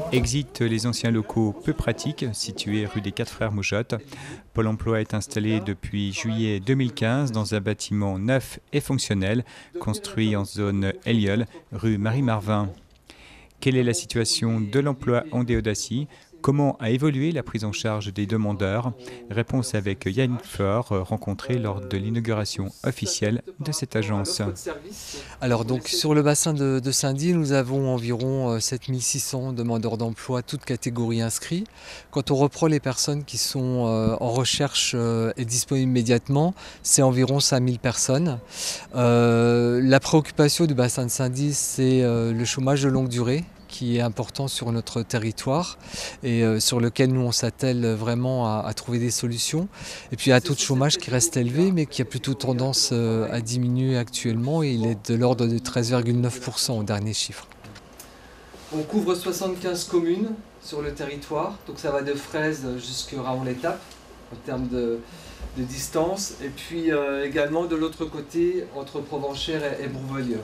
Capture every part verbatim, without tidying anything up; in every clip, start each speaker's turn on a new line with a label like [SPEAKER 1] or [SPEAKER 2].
[SPEAKER 1] Exit les anciens locaux peu pratiques situés rue des Quatre Frères Moujotte. Pôle emploi est installé depuis juillet deux mille quinze dans un bâtiment neuf et fonctionnel construit en zone Elliol, rue Marie-Marvin. Quelle est la situation de l'emploi en Déodacie ? Comment a évolué la prise en charge des demandeurs ? Réponse avec Yannick Faure, rencontré lors de l'inauguration officielle de cette agence.
[SPEAKER 2] Alors donc sur le bassin de, de Saint-Die, nous avons environ sept mille six cents demandeurs d'emploi, toutes catégories inscrits. Quand on reprend les personnes qui sont en recherche et disponibles immédiatement, c'est environ cinq mille personnes. Euh, la préoccupation du bassin de Saint-Die, c'est le chômage de longue durée, qui est important sur notre territoire et euh, sur lequel nous on s'attelle vraiment à, à trouver des solutions. Et puis un taux de chômage qui reste élevé mais qui a plutôt tendance euh, à diminuer actuellement et il est de l'ordre de treize virgule neuf pour cent au dernier chiffre. On couvre soixante-quinze communes sur le territoire, donc ça va de Fraise jusqu'à Raon-l'Étape en termes de, de distance et puis euh, également de l'autre côté entre Provenchères et, et Bourvelieur.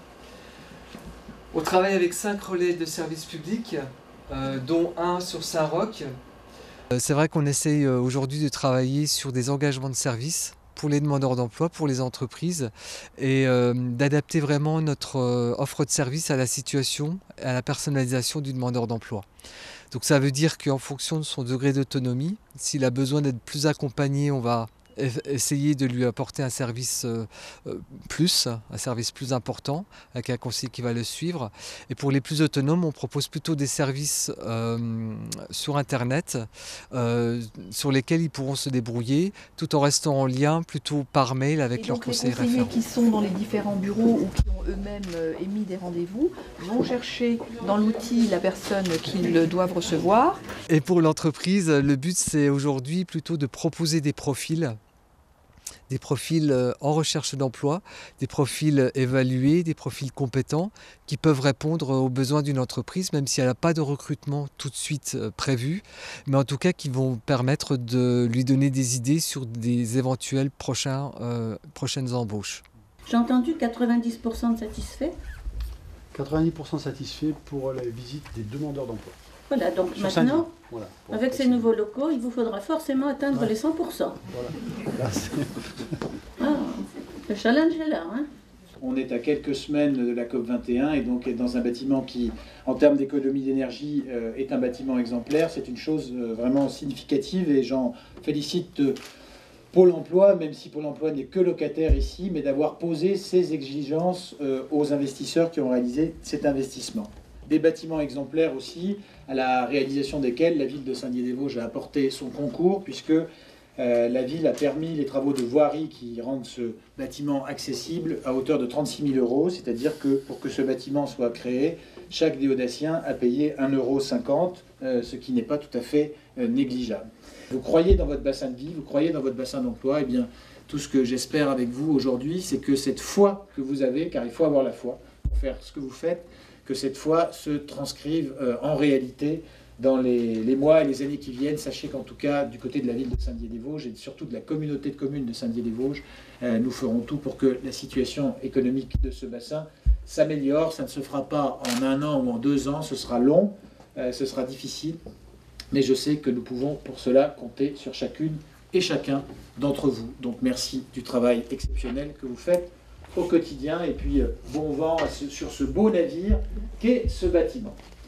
[SPEAKER 2] On travaille avec cinq relais de services publics, euh, dont un sur Saint-Roch. C'est vrai qu'on essaye aujourd'hui de travailler sur des engagements de services pour les demandeurs d'emploi, pour les entreprises, et euh, d'adapter vraiment notre euh, offre de service à la situation, à la personnalisation du demandeur d'emploi. Donc ça veut dire qu'en fonction de son degré d'autonomie, s'il a besoin d'être plus accompagné, on va essayer de lui apporter un service euh, plus, un service plus important, avec un conseiller qui va le suivre. Et pour les plus autonomes, on propose plutôt des services euh, sur Internet, euh, sur lesquels ils pourront se débrouiller, tout en restant en lien plutôt par mail avec leur conseiller référent.
[SPEAKER 3] Les conseillers qui sont dans les différents bureaux ou qui ont eux-mêmes émis des rendez-vous vont chercher dans l'outil la personne qu'ils doivent recevoir.
[SPEAKER 2] Et pour l'entreprise, le but c'est aujourd'hui plutôt de proposer des profils des profils en recherche d'emploi, des profils évalués, des profils compétents qui peuvent répondre aux besoins d'une entreprise, même si elle n'a pas de recrutement tout de suite prévu, mais en tout cas qui vont permettre de lui donner des idées sur des éventuelles prochains, euh, prochaines embauches.
[SPEAKER 4] J'ai entendu quatre-vingt-dix pour cent de satisfaits.
[SPEAKER 5] quatre-vingt-dix pour cent satisfaits pour la visite des demandeurs d'emploi.
[SPEAKER 4] Voilà, donc sur maintenant, voilà, avec ces nouveaux locaux, il vous faudra forcément atteindre ouais. les cent pour cent. Voilà. Ah, le challenge est là. Hein.
[SPEAKER 6] On est à quelques semaines de la COP vingt et un et donc dans un bâtiment qui, en termes d'économie d'énergie, euh, est un bâtiment exemplaire. C'est une chose euh, vraiment significative et j'en félicite euh, Pôle emploi, même si Pôle emploi n'est que locataire ici, mais d'avoir posé ces exigences euh, aux investisseurs qui ont réalisé cet investissement. Des bâtiments exemplaires aussi, à la réalisation desquels la ville de Saint-Dié-des-Vosges a apporté son concours, puisque euh, la ville a permis les travaux de voirie qui rendent ce bâtiment accessible à hauteur de trente-six mille euros, c'est-à-dire que pour que ce bâtiment soit créé, chaque déodacien a payé un euro cinquante, euh, ce qui n'est pas tout à fait euh, négligeable. Vous croyez dans votre bassin de vie, vous croyez dans votre bassin d'emploi, et bien tout ce que j'espère avec vous aujourd'hui, c'est que cette foi que vous avez, car il faut avoir la foi pour faire ce que vous faites, que cette foi se transcrive euh, en réalité dans les, les mois et les années qui viennent. Sachez qu'en tout cas, du côté de la ville de Saint-Dié-des-Vosges et surtout de la communauté de communes de Saint-Dié-des-Vosges, euh, nous ferons tout pour que la situation économique de ce bassin s'améliore. Ça ne se fera pas en un an ou en deux ans, ce sera long, euh, ce sera difficile, mais je sais que nous pouvons pour cela compter sur chacune et chacun d'entre vous. Donc merci du travail exceptionnel que vous faites au quotidien et puis bon vent sur ce beau navire qu'est ce bâtiment.